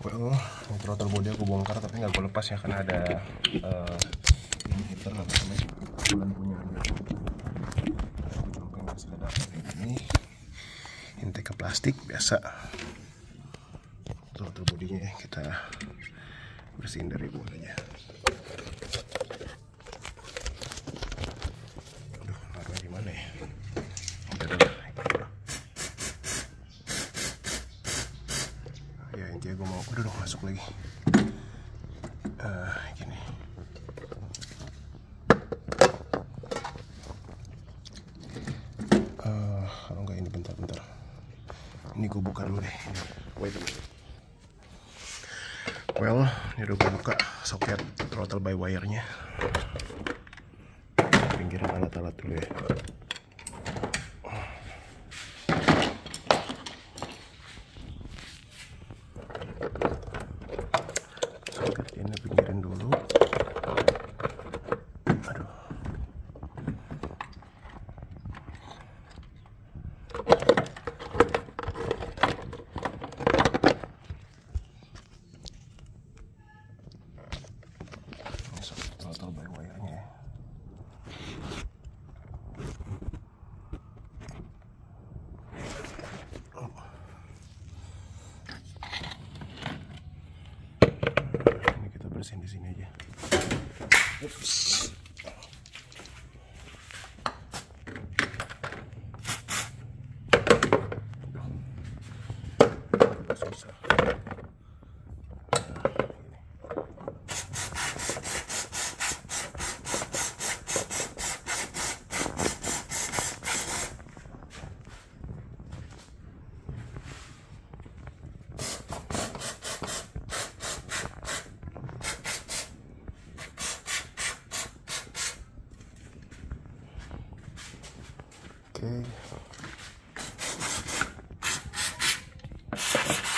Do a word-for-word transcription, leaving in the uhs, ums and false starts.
Well, ini throttle body aku bongkar tapi nggak gue lepas ya karena ada uh, ini heater apa namanya bulan punya aja. Aku colokin masih ada kayak gini. Intake ke plastik biasa. Throttle bodinya ya kita bersihin dari bawah aja. Aduh, naruhnya di mana ya? Ya intinya gue mau, udah dong masuk lagi. Uh, gini. Uh, kalau nggak ini bentar-bentar. Ini gue buka dulu deh. Wait a minute. Well, ini udah gue buka soket throttle by wire-nya. Pinggiran alat-alat dulu ya. Soket ini pinggirin dulu. Aduh. Ini soket throttle by wire-nya ya. Bersihin di sini aja. Ups. Susah. Oke.